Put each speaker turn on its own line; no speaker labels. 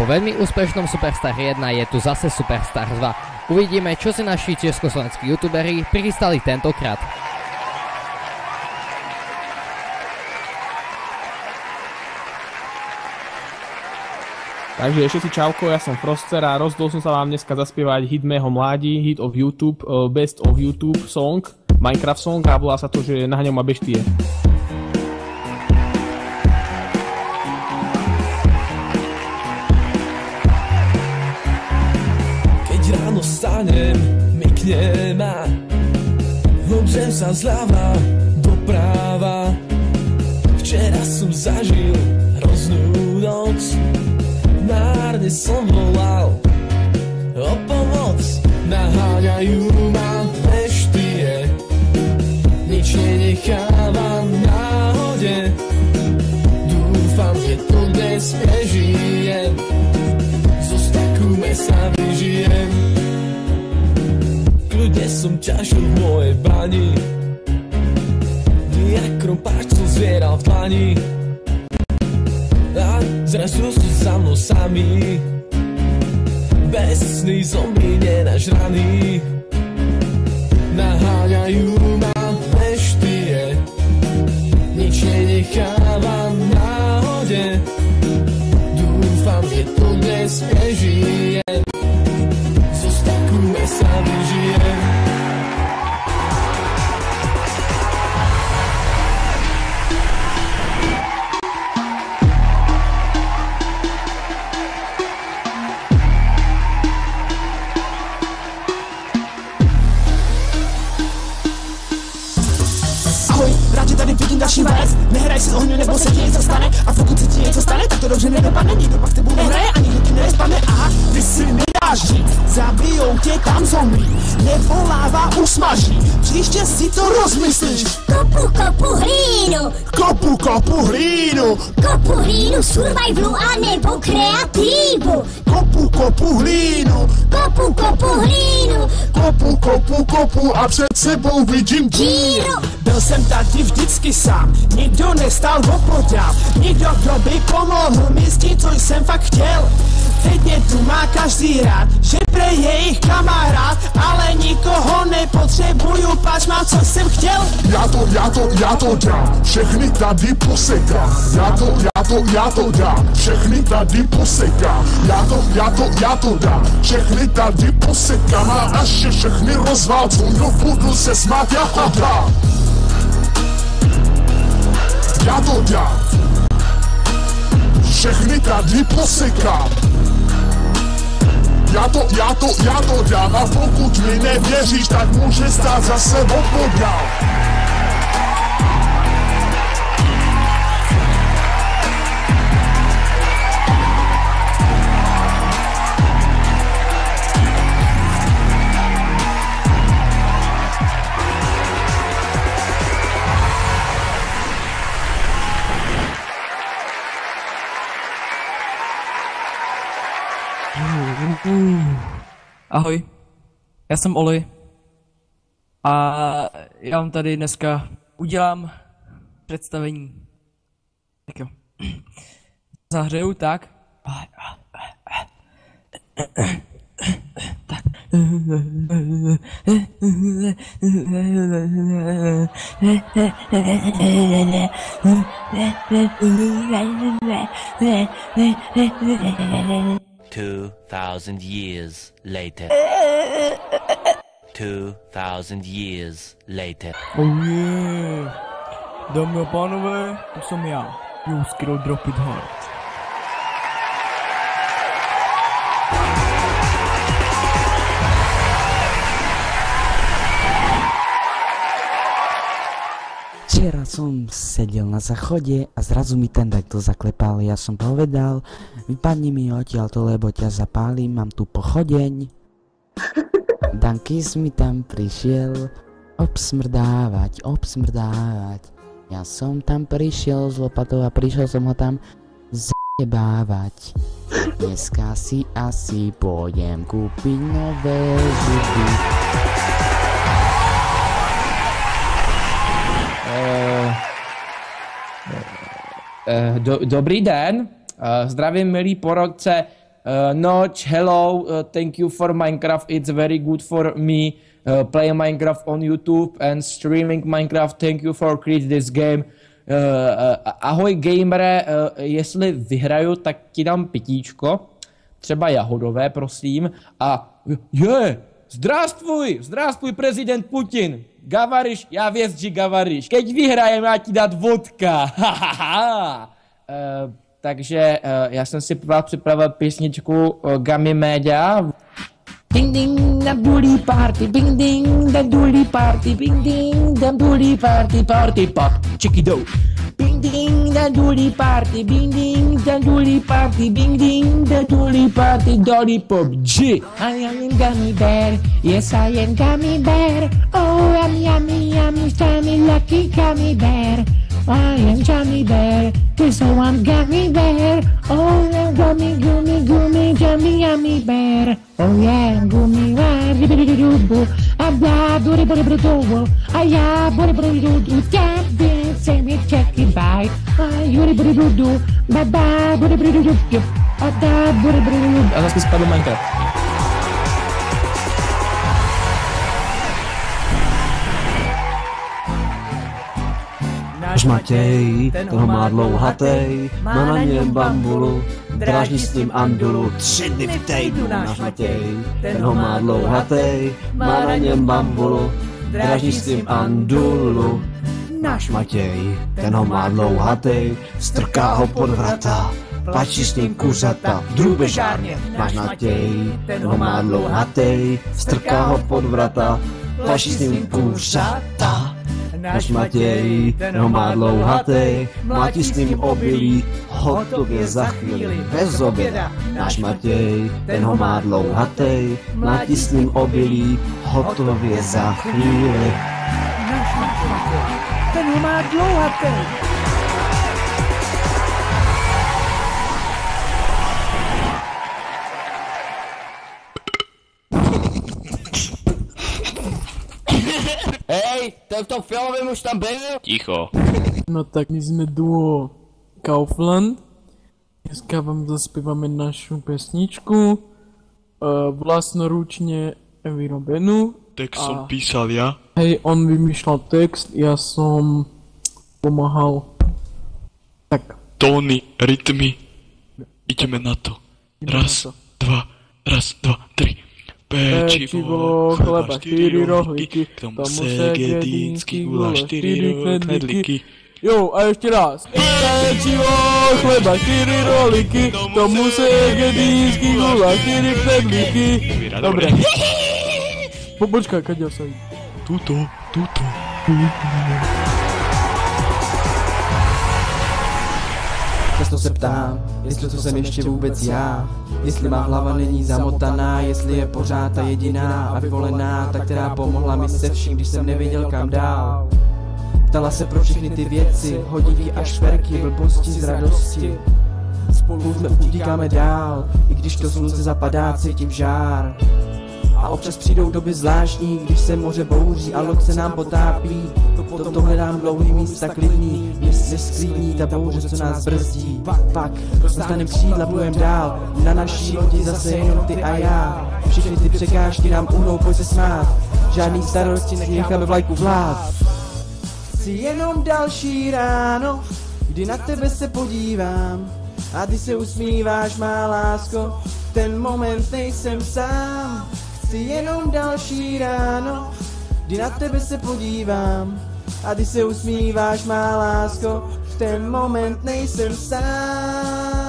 veľmi úspešnom Superstar 1 je tu zase Superstar 2. Uvidíme, čo si naši československí youtuberi prichystali tentokrát.
Takže ešte si čauko, ja som Froster a rozdol som sa vám dneska zaspievať hit mého mládí, hit of YouTube, best of YouTube song, Minecraft song a volá sa to, že Naháňam ma beštie.
Stanem, mykne ma, obzriem sa zľava doprava. Včera som zažil hroznú noc, márne som volal o pomoc. Naháňajú ma beštie, nič nenechávam náhode. Dúfam, že to dnes prežijem, zo staku mesa vyžijem. Ľudia som ťažil v mojej bani, jak krompáč som zvieral v dlani. A zrazu sú za mnou sami, bezcný zombie nenažraný. Naháňajú ma beštie, nič nenechávam náhode. Dúfam, že to dnes prežijem, zo staku mesa vyžijem.
Ahoj, rád tě tady vidím další vést. Nehraj si s ohňu, nebo se ti něco stane. A pokud se ti něco stane, tak to dobře nedopadne. Nikdo pak s tebou nehraje a nikdo ti nerezpadne. Aha, ty si nedáš říct, zabijou tě tam zombie, nebo láva usmaží. Příště si to rozmyslíš.
Kopu, kopu hlínu.
Kopu, kopu hlínu.
Kopu hlínu, survivalu a nebo kreativu.
Kopu, kopu hlínu.
Kopu, kopu hlínu.
Kopu, kopu, kopu a před sebou vidím díru. Byl jsem tady vždycky sám, nikdo nestal opodál. Nikdo, kdo by pomohl mi s tím, co jsem fakt chtěl. Teď mě tu má každý rád, že prej je jejich kamarád, ale nikoho nepotřebuju, pač mám, co jsem chtěl.
Já to dám, všechny tady posekám. Já to dám, všechny tady posekám. Já to dám, všechny tady posekám. A až je všechny rozválcou, no budu se smát jako dám. Já to dám, všechny tady posekám. Já to dám a pokud mi nevěříš, tak může stát zase opodál.
Ahoj, já jsem Oli a já vám tady dneska udělám představení. Tak jo, zahřeju tak. Tak.
$2,000 years later. 2,000 years later.
Oh yeah. Dámy a pánové, to jsem já. You skill drop it hard.
Včera som sedel na záchode a zrazu mi ten takto zaklepal. Ja som povedal, vypadni mi odtiaľto, lebo ťa zapálim, mám tu pochodeň. Dankis mi tam prišiel obsmrdávať. Ja som tam prišiel s lopatou a prišiel som ho tam zjebávať. Dneska si asi pôjdem kúpiť nové zuby.
Dobrý den, zdravím milí porodce
Notch, hello, thank you for Minecraft, it's very good for me playing Minecraft on YouTube and streaming Minecraft, thank you for creating this game. Ahoj gamere, jestli vyhraju, tak ti dám pitíčko, třeba jahodové, prosím, a zdravstvuj prezident Putin, gavariš, já věc, že gavariš, keď vyhrajem, já ti dát vodka, takže já jsem si připravil písničku Gummy Media.
Ding ding da dooley party, bing ding da dooley party, bing ding da dooley party, party pop, chicky dough. Bing ding da dooley party, bing ding da dooley party, bing ding da dooley party, dolly pop G. I am in gummy bear, yes I am gummy bear. Oh I'm yummy, yummy, tiny lucky gummy bear. I am gummy bear, so I'm gummy bear. Oh I'm gummy, gummy, gummy, gummy, yummy bear. Oh yeah, gummy bear, dibby-dibby-doo-boo. Abba, doody-body-body-doo-boo. Aya, body-body-doo-doo. Camping, say me check it by. Body-body-doo-doo. Bye-bye, body-body-doo-doo. Ada, body-body-doo-doo.
A zase spadl Minecraft.
Náš Matěj, ten ho má dlouhatej, má na něm bambulu, drážní s ním andulu, 3 dny v týdnu. Náš Matěj, ten ho má dlouhatej, má na něm bambulu, drážní s ním andulu. Náš Matěj, ten ho má dlouhatej, strká ho pod vrata, plačí s ním kuřata v drůbežárně. Náš Matěj, ten ho má dlouhatej, strká ho pod vrata, plačí s ním kuřata. Náš Matěj, ten ho má dlouhatej, mlátí s ním obilí, hotově za chvíli, bez oběda. Náš Matěj, ten ho má dlouhatej, mlátí s ním obilí, hotově za chvíli.
Náš Matěj, ten ho má dlouhatej.
Hej, ten v tom fialovém už tam byl?
Ticho.
No tak my jsme duo Kaufland. Dneska vám zaspíváme našu pesničku, vlastnoručně vyrobenú.
Text som písal ja.
Hej, on vymýšľal text, ja som pomáhal. Tak.
Tóny, rytmy. Ideme na to. Raz, dva, 3. Pečivo, chleba, 4 rohlíky, k tomu segedínsky guláš, 4 knedlíky.
Jo, a ještě raz. Pečivo, chleba, 4 rohlíky, k tomu segedínsky guláš, 4 knedlíky. Dobre. Počkaj, kaď ja sa idem.
Tuto.
Často se ptám, jestli to jsem ještě vůbec já. Jestli má hlava není zamotaná, jestli je pořád ta jediná a vyvolená, ta, která pomohla mi se vším, když jsem nevěděl kam dál. Ptala se pro všechny ty věci, hodinky a šperky, blbosti z radosti. Spolu utíkáme dál, i když to slunce zapadá, cítím žár. A občas přijdou doby zvláštní, když se moře bouří a loď se nám potápí. To hledám dlouhý místa klidný, měst se sklidní ta bouře, co nás brzdí. Pak dostanem křídla, plujem dál, na naší lodi zase jenom ty a já. Všechny ty překážky nám uhnou, pojď se smát, žádný starosti, necháme vlajku vlád. Chci jenom další ráno, kdy na tebe se podívám a ty se usmíváš, má lásko, ten moment nejsem sám. Chci jenom další ráno, kdy na tebe se podívám a ty se usmíváš, má lásko, v ten moment nejsem sám.